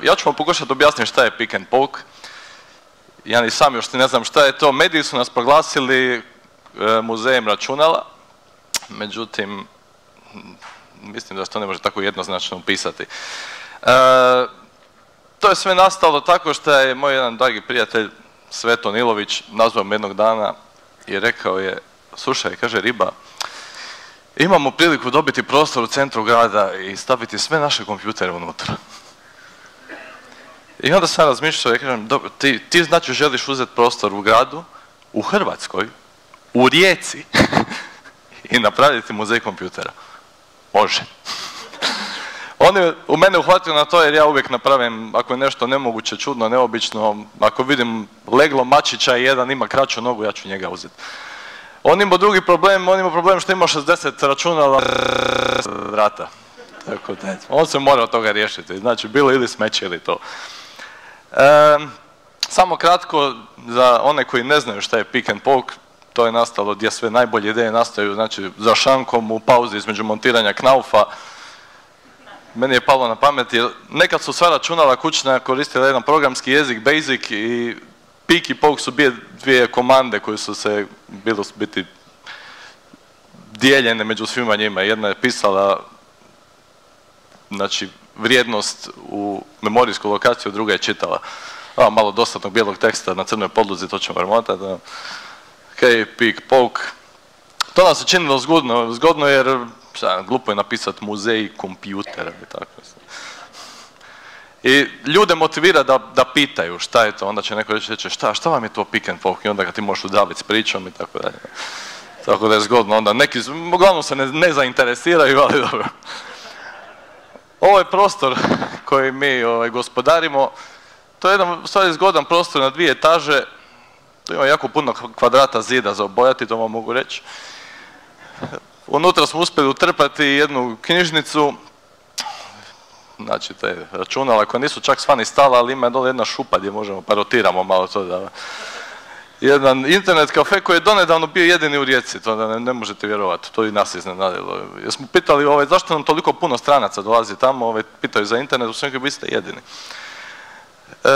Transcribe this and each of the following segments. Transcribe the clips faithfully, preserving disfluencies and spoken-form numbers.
ja ću vam pokušati objasniti šta je pick and poke. Ja ni sam još ne znam šta je to. Mediji su nas proglasili e, muzejem računala, međutim, mislim da se to ne može tako jednoznačno upisati. E, to je sve nastalo tako što je moj jedan dragi prijatelj Sveto Nilović nazvao me jednog dana i rekao je, slušaj, kaže Riba, imamo priliku dobiti prostor u centru grada i staviti sve naše kompjutere unutra. I onda sam razmišljao i kažem, dobro, ti, ti znači želiš uzeti prostor u gradu, u Hrvatskoj, u Rijeci i napraviti muzej kompjutera. Može. On je u mene uhvatio na to jer ja uvijek napravim, ako je nešto nemoguće, čudno, neobično, ako vidim leglo mačića i jedan ima kraću nogu, ja ću njega uzeti. On ima drugi problem, on ima problem što ima šezdeset računala vrata. Tako da, on se mora od toga riješiti, znači bilo ili smeće ili to. E, samo kratko, za one koji ne znaju šta je pick and poke, to je nastalo gdje sve najbolje ideje nastaju, znači za šankom u pauzi između montiranja knaufa. Meni je palo na pamet jer nekad su sva računala kućna koristila jedan programski jezik Basic i pick i poke su bile dvije komande koje su se bilo biti dijeljene među svima njima. Jedna je pisala znači vrijednost u memorijsku lokaciju, druga je čitala. A, malo dosadnog bijelog teksta na crnoj podlozi, to ćemo remotati. Ok, pick, poke. To nam se činilo zgodno, zgodno jer šta, glupo je napisati muzej kompjutera i tako. I ljude motivira da, da pitaju šta je to, onda će neko reći, reći šta, šta vam je to pick and poke i onda ga ti možeš udaviti s pričom i tako dalje. Tako da je zgodno, onda neki, uglavnom se ne, ne zainteresiraju, ali dobro. Ovo je prostor koji mi ovaj, gospodarimo, to je jedan u stvari zgodan prostor na dvije etaže, tu ima jako puno kvadrata zida za obojati, to vam mogu reći. Unutra smo uspjeli utrpati jednu knjižnicu, znači te računala koja nisu čak sva ni stala, ali ima dole jedna šupa gdje možemo, pa rotiramo malo to da... Jedan internet kafe koji je donedavno bio jedini u Rijeci, to da ne, ne možete vjerovati, to i nas iznenadilo. Jer smo pitali ovaj, zašto nam toliko puno stranaca dolazi tamo, ovaj, pitaju za internet, u svem vi ste jedini. E,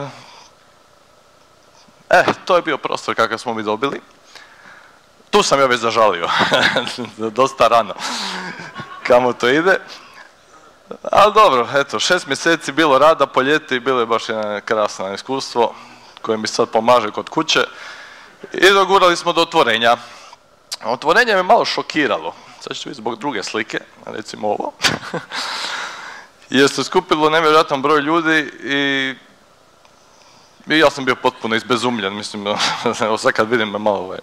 e, to je bio prostor kakav smo mi dobili. Tu sam ja već zažalio, dosta rano, kamo to ide. Ali dobro, eto, šest mjeseci bilo rada po ljeti i bilo je baš jedno krasno iskustvo koje mi sad pomaže kod kuće. I dogurali smo do otvorenja. Otvorenje me malo šokiralo. Sad ćete vidjeti zbog druge slike, recimo ovo. Jer se skupilo nevjerojatan broj ljudi i, i ja sam bio potpuno izbezumljen, mislim, evo sad kad vidim me malo ovaj.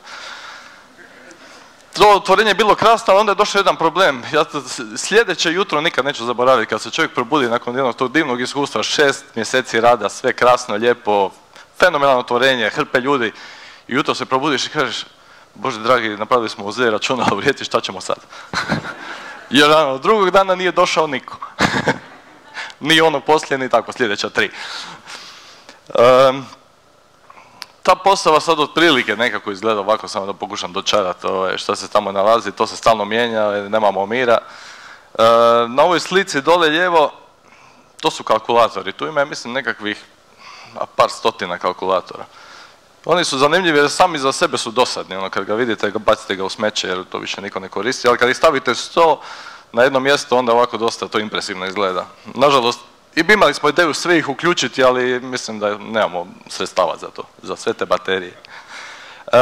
To otvorenje je bilo krasno, ali onda je došao jedan problem. Ja sljedeće jutro nikad neću zaboraviti, kad se čovjek probudi nakon jednog tog divnog iskustva, šest mjeseci rada, sve krasno, lijepo, fenomenalno otvorenje, hrpe ljudi, i jutro se probudiš i kažeš, Bože dragi, napravili smo muzej računala u Rijeci, šta ćemo sad? Jer ano, drugog dana nije došao niko. Ni ono poslije, ni tako, sljedeća tri. Um, ta postava sad otprilike nekako izgleda ovako, samo da pokušam dočarati ovaj, što se tamo nalazi, to se stalno mijenja, nemamo mira. Uh, na ovoj slici dole lijevo, to su kalkulatori, tu ima, mislim, nekakvih par stotina kalkulatora. Oni su zanimljivi jer sami za sebe su dosadni, ono kad ga vidite, bacite ga u smeće jer to više niko ne koristi, ali kad ih stavite sto na jedno mjesto, onda ovako dosta to impresivno izgleda. Nažalost, i bi imali smo ideju sve ih uključiti, ali mislim da nemamo sredstava za to, za sve te baterije. E,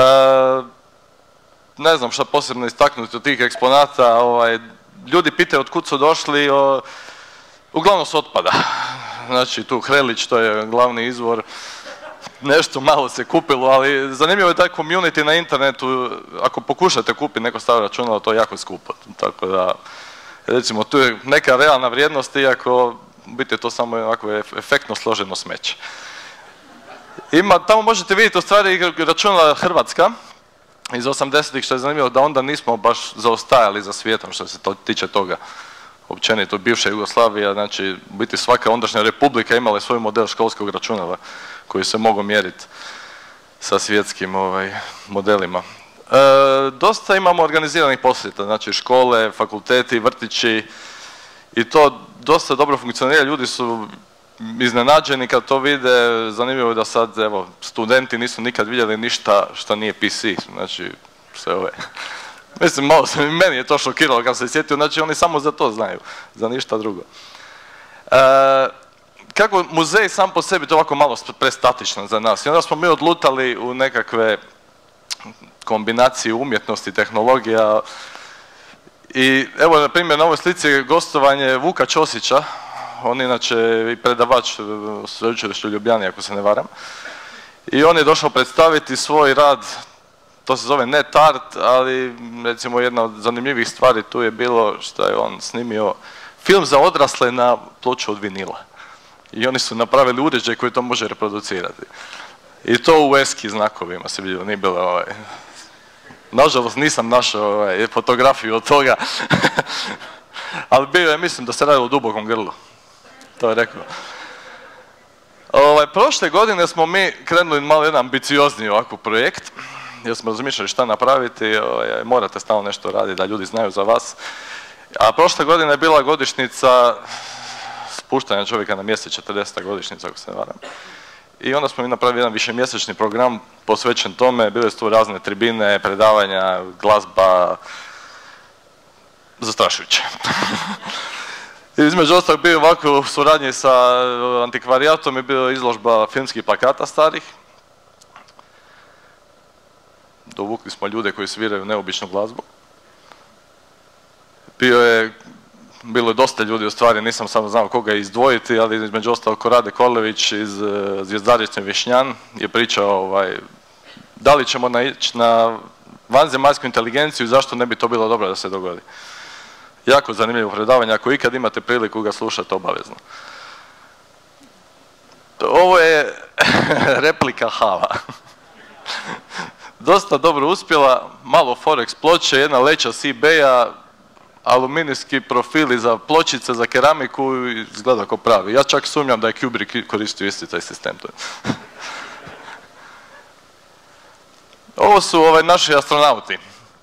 ne znam šta posebno istaknuti od tih eksponata, ovaj, ljudi pitaju od kud su došli, o, uglavnom s otpada. Znači tu Hrelić, to je glavni izvor, nešto malo se kupilo, ali zanimljivo je taj community na internetu, ako pokušate kupiti neko staro računalo, to je jako skupo. Tako da, recimo, tu je neka realna vrijednost, iako biti to samo ovako efektno složeno smeće. Ima, tamo možete vidjeti u stvari računala Hrvatska iz osamdesetih, što je zanimljivo da onda nismo baš zaostajali za svijetom što se to tiče toga. Općenito bivša Jugoslavija, znači u biti svaka ondašnja republika imala je svoj model školskog računala koji se mogao mjeriti sa svjetskim ovaj, modelima. E, dosta imamo organiziranih posjeta, znači škole, fakulteti, vrtići i to dosta dobro funkcionira. Ljudi su iznenađeni kad to vide. Zanimljivo je da sad, evo, studenti nisu nikad vidjeli ništa što nije P C, znači, sve ove. Mislim, malo se, meni je to šokiralo kad se sjetio, znači oni samo za to znaju, za ništa drugo. E, kako muzej sam po sebi to ovako malo prestatično za nas i onda smo mi odlutali u nekakve kombinacije umjetnosti, tehnologija i evo na primjer na ovoj slici je gostovanje Vuka Ćosića, on je inače i predavač u Sveučilištu u Ljubljani ako se ne varam i on je došao predstaviti svoj rad, to se zove net art, ali recimo jedna od zanimljivih stvari tu je bilo što je on snimio film za odrasle na ploču od vinila. I oni su napravili uređaj koji to može reproducirati. I to u eski znakovima se vidjelo, nije bilo ovaj... Nažalost nisam našao ovaj, fotografiju od toga, ali bio je, mislim da se radilo o dubokom grlu. To je rekao. Ovaj, prošle godine smo mi krenuli malo jedan ambiciozniji ovakav projekt, jer smo razmišljali šta napraviti, ovaj, morate stalno nešto raditi da ljudi znaju za vas. A prošle godine je bila godišnjica spuštanja čovjeka na mjesec, četrdeseta godišnjica ako se ne varam. I onda smo mi napravili jedan višemjesečni program posvećen tome, bile su tu razne tribine, predavanja, glazba, zastrašujuće. Između ostalog bio ovako u suradnji sa antikvarijatom je bila izložba filmskih plakata starih. Dovukli smo ljude koji sviraju neobičnu glazbu. Bio je, bilo je dosta ljudi u stvari, nisam samo znao koga izdvojiti, ali između ostalog Korade Kolević iz Zvjezdarice Višnjan je pričao ovaj, da li ćemo naići na vanzemaljsku inteligenciju i zašto ne bi to bilo dobro da se dogodi. Jako zanimljivo predavanje, ako ikad imate priliku ga slušati, obavezno. Ovo je replika Hava. Dosta dobro uspjela, malo Forex ploče, jedna leća s eBaya, aluminijski profili za pločice, za keramiku i izgleda kao pravi. Ja čak sumnjam da je Kubrick koristio isti taj sistem. Ovo su ovaj, naši astronauti.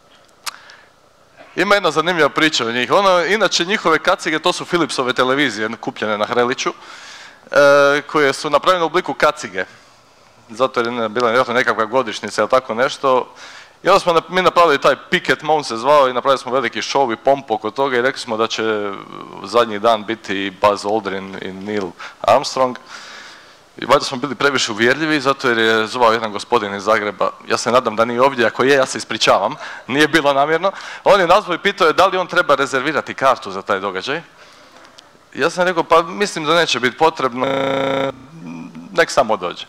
Ima jedna zanimljiva priča o njih. Ono, inače njihove kacige to su Philipsove televizije kupljene na Hreliću, e, koje su napravljene u obliku kacige. Zato je bila vjerojatno nekakva godišnjica ili tako nešto. I onda smo mi napravili taj Picket Moon se zvao i napravili smo veliki show i pompu oko toga i rekli smo da će zadnji dan biti Buzz Aldrin i Neil Armstrong. I valjda smo bili previše uvjerljivi zato jer je zvao jedan gospodin iz Zagreba, ja se nadam da nije ovdje, ako je ja se ispričavam, nije bilo namjerno. On je nazvao i pitao je da li on treba rezervirati kartu za taj događaj. Ja sam rekao pa mislim da neće biti potrebno, nek samo dođe.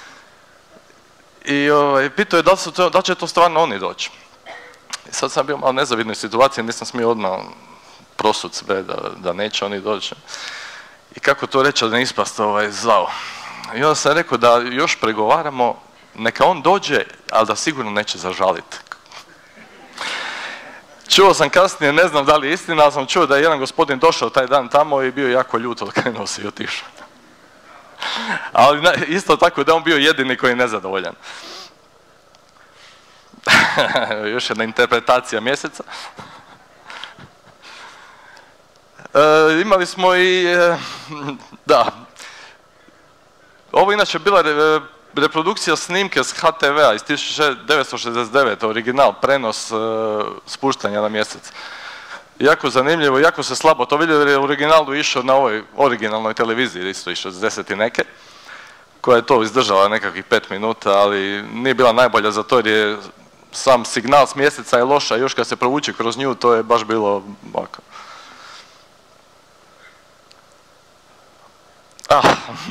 I ovaj, pitao je da, su to, da će to stvarno oni doći. I sad sam bio malo u nezavidnoj situaciji, nisam smio odmah prosut sve da, da neće oni doći. I kako to reći da ne ispast ovaj, zao. I onda sam rekao da još pregovaramo, neka on dođe, ali da sigurno neće zažaliti. Čuo sam kasnije, ne znam da li je istina, ali sam čuo da je jedan gospodin došao taj dan tamo i bio jako ljut, okrenuo se i otišao. Ali isto tako da on bio jedini koji je nezadovoljan. Još jedna interpretacija mjeseca. E, imali smo i, e, da, ovo inače bila re, reprodukcija snimke s H T V-a iz tisuću devetsto šezdeset devete. original, prenos e, spuštanja na mjesec. Jako zanimljivo, jako se slabo to vidio jer je u originalu išao na ovoj originalnoj televiziji, isto iz šezdeset i neke, koja je to izdržala nekakvih pet minuta, ali nije bila najbolja za to jer je sam signal s mjeseca je loša, još kad se provuče kroz nju, to je baš bilo ovako. Ah,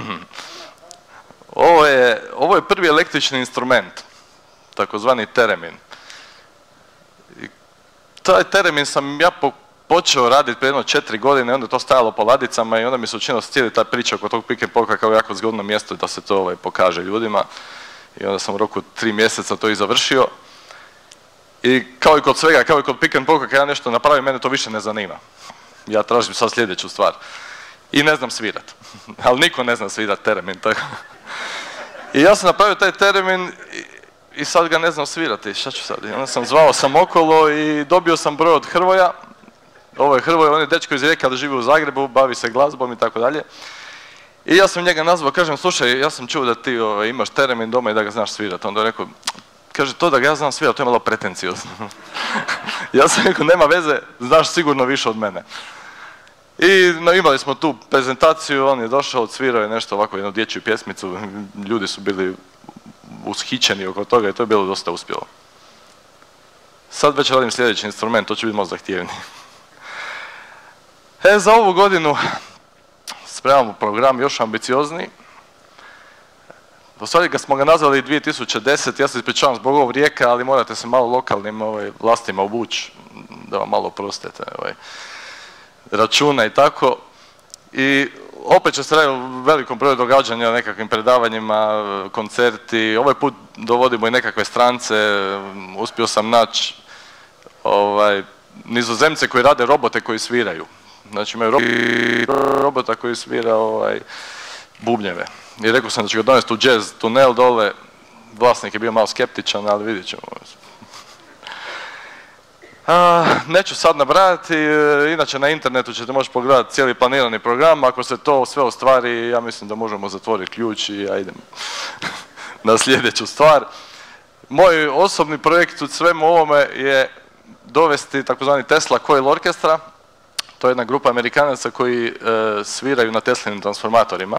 ovo je, ovo je prvi električni instrument, takozvani teremin. I taj teremin sam ja po, počeo raditi prije jedno četiri godine, onda je to stajalo po ladicama i onda mi se učinilo cijeli ta priča oko tog pick and pocka kao jako zgodno mjesto da se to ovaj, pokaže ljudima. I onda sam u roku tri mjeseca to i završio. I kao i kod svega, kao i kod pick and pocka, kad ja nešto napravim, mene to više ne zanima. Ja tražim sad sljedeću stvar. I ne znam svirat. Ali niko ne zna svirat teremin. Tako. I ja sam napravio taj teremin i, i sad ga ne znam svirati. Šta ću sad? I onda sam zvao sam okolo i dobio sam broj od Hrvoja. Ovo je Hrvoje, on je dečko iz Rijeke, ali živi u Zagrebu, bavi se glazbom i tako dalje. I ja sam njega nazvao, kažem, slušaj, ja sam čuo da ti ovaj, imaš teremin doma i da ga znaš svirati. Onda je rekao, kaže, to da ga ja znam svirati, to je malo pretenciozno. Ja sam rekao, nema veze, znaš sigurno više od mene. I no, imali smo tu prezentaciju, on je došao, odsvirao je nešto ovako, jednu dječju pjesmicu, ljudi su bili ushićeni oko toga i to je bilo dosta uspjelo. Sad već radim sljedeći instrument, to će biti malo zahtjevniji. E, za ovu godinu spremamo program još ambiciozniji. U stvari ga smo ga nazvali dvije tisuće desete, ja se ispričavam zbog ovog rijeka, ali morate se malo lokalnim ovaj, vlastima uvući, da vam malo prostete ovaj, računa i tako. I opet će se raditi u velikom broju događanja, nekakvim predavanjima, koncerti. Ovaj put dovodimo i nekakve strance, uspio sam naći ovaj, Nizozemce koji rade robote koji sviraju. Znači imaju robota koji svira ovaj, bubnjeve. I rekao sam da ću ga donesti u jazz tunel dole, vlasnik je bio malo skeptičan, ali vidjet ćemo. A, neću sad nabrajati, inače na internetu ćete moći pogledati cijeli planirani program, ako se to sve ostvari, ja mislim da možemo zatvoriti ključ i ja idem na sljedeću stvar. Moj osobni projekt u svemu ovome je dovesti takozvani Tesla Coil Orchestra, to je jedna grupa Amerikanaca koji e, sviraju na Teslinim transformatorima.